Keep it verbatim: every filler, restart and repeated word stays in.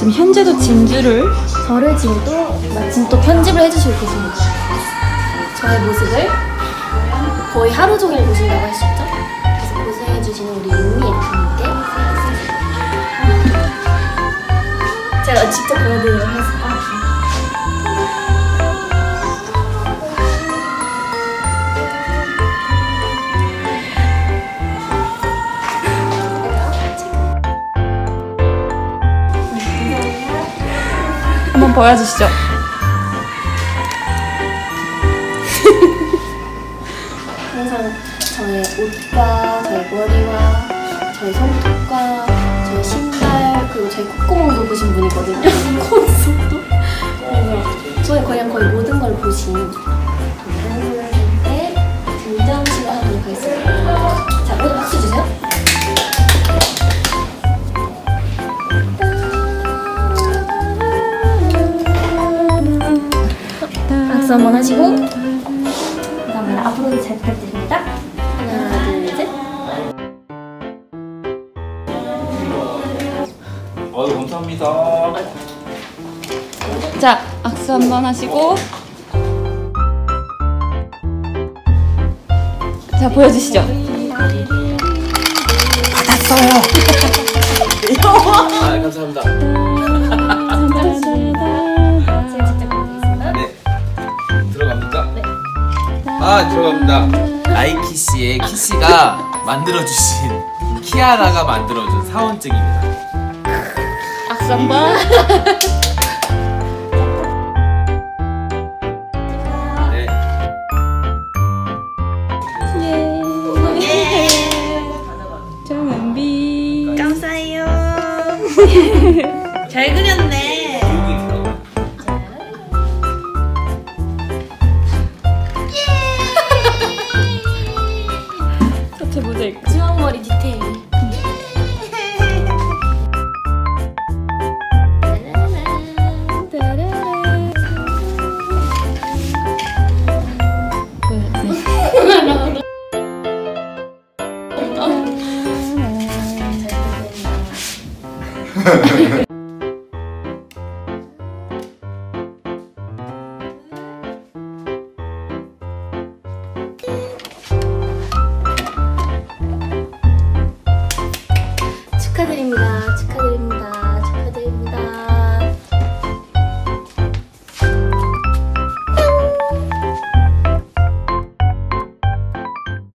지금 현재도 진주를 저를 지금 또 마침 또 편집을 해주시고 계십니다. 저의 모습을 거의 하루 종일 보신다고 하셨죠? 그래서 고생해주시는 우리 윤미 에디터님께 제가 직접 보여드리도록 하겠습니다. 한번 보여주시죠. 항상 저의 옷과 저의 머리와 저의 손톱과 저의 신발 그리고 저의 콧구멍도 보신 분이거든요. 콧속도. 그래서 저의 그냥 거의 모든 걸 보신 한솔한테 등장식을 하도록 하겠습니다. 자, 모두 박수 주세요. 박수 한번 하시고 감사합니다. 앞으로도 잘 부탁드립니다. 하나, 둘, 셋. 아유, 감사합니다. 자, 악수 한번 하시고 자, 보여주시죠. 받았어요. 아, 감사합니다. 제가 직접 보여드리겠습니다. 네. 들어갑니까? 네. 아, 들어갑니다. 나이키씨의 키씨가 만들어주신 키아라가 만들어준 사원증입니다. 악수 한번. 네. 예. 정은비. 감사해요. 잘 그렸네. 교육이 들어가. 제 모자이크. 주황머리 디테일. 네.